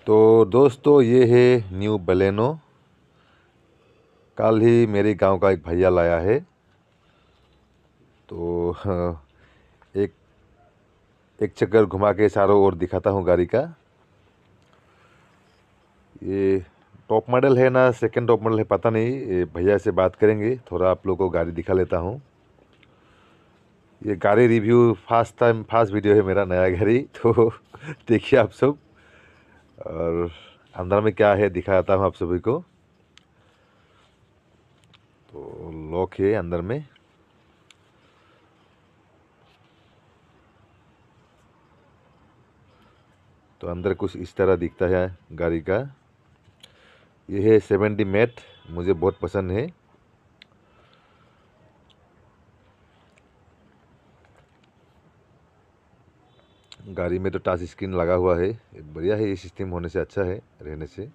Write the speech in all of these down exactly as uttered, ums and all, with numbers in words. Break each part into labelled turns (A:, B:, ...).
A: तो दोस्तों ये है न्यू बलेनो। कल ही मेरे गांव का एक भैया लाया है। तो एक एक चक्कर घुमा के चारों ओर दिखाता हूँ गाड़ी का। ये टॉप मॉडल है ना सेकंड टॉप मॉडल है पता नहीं, ये भैया से बात करेंगे। थोड़ा आप लोगों को गाड़ी दिखा लेता हूँ। ये गाड़ी review first time first video है मेरा नया गाड़ी, तो देखिए आप सब। और अंदर में क्या है दिखाता हूँ आप सभी को। तो लॉक है अंदर में। तो अंदर कुछ इस तरह दिखता है गाड़ी का। ये है सेवेंटी मैट, मुझे बहुत पसंद है। गाड़ी में तो टच स्क्रीन लगा हुआ है, बढ़िया है। ये सिस्टम होने से अच्छा है रहने से।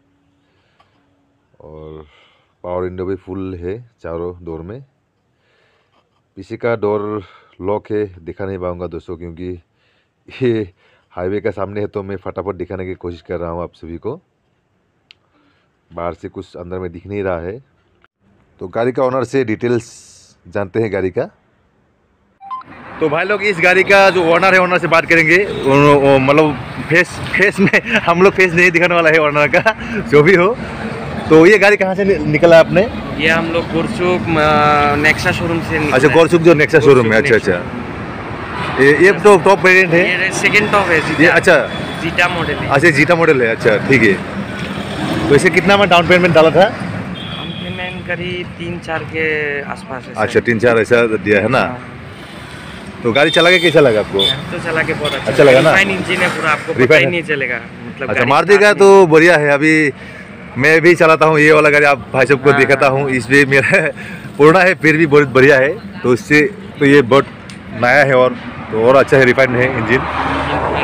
A: और पावर विंडो भी फुल है चारों डोर में। पीछे का डोर लॉक है, दिखा नहीं पाऊंगा दोस्तों क्योंकि ये हाईवे का सामने है, तो मैं फटाफट दिखाने की कोशिश कर रहा हूँ आप सभी को। बाहर से कुछ अंदर में दिख नहीं रहा है। तो गाड़ी का ओनर से डिटेल्स जानते हैं गाड़ी का। तो भाई लोग इस गाड़ी का जो ओनर है ओनर से बात करेंगे। मतलब फेस फेस में हम लोग फेस नहीं दिखाने वाला है ओनर का, जो भी हो। तो ये गाड़ी कहाँ से निकला आपने?
B: ये हम लोग गोरसुक नेक्सा शोरूम से निकला।
A: अच्छा, गोरसुक जो नेक्सा शोरूम है। अच्छा अच्छा, ये ये तो टॉप वेरिएंट है।
B: ये सेकंड टॉप है
A: ये। अच्छा,
B: जीटा मॉडल है।
A: अच्छा जीटा मॉडल है। अच्छा ठीक है। तो इसे कितना में डाउन पेमेंट डाला था?
B: डाउन पेमेंट करीब तीन चार के आसपास है।
A: अच्छा, तीन चार ऐसा दिया है ना। तो गाड़ी चला के कैसा लगा आपको?
B: तो चला के बहुत अच्छा,
A: अच्छा लगा ना।
B: रिफाइन इंजन है पूरा, आपको पता ही नहीं चलेगा। मतलब
A: अच्छा, मारुति का तो बढ़िया है। अभी मैं भी चलाता हूँ ये वाला गाड़ी, आप भाई साहब को दिखाता हूँ। इसमें मेरा पुराना है फिर भी बहुत बढ़िया है। तो इससे तो ये बहुत नया है और तो और अच्छा है, रिफाइंड है इंजन।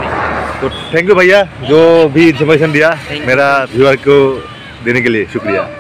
A: तो थैंक यू भैया जो भी इन्फॉर्मेशन दिया मेरा व्यूअर को देने के लिए, शुक्रिया।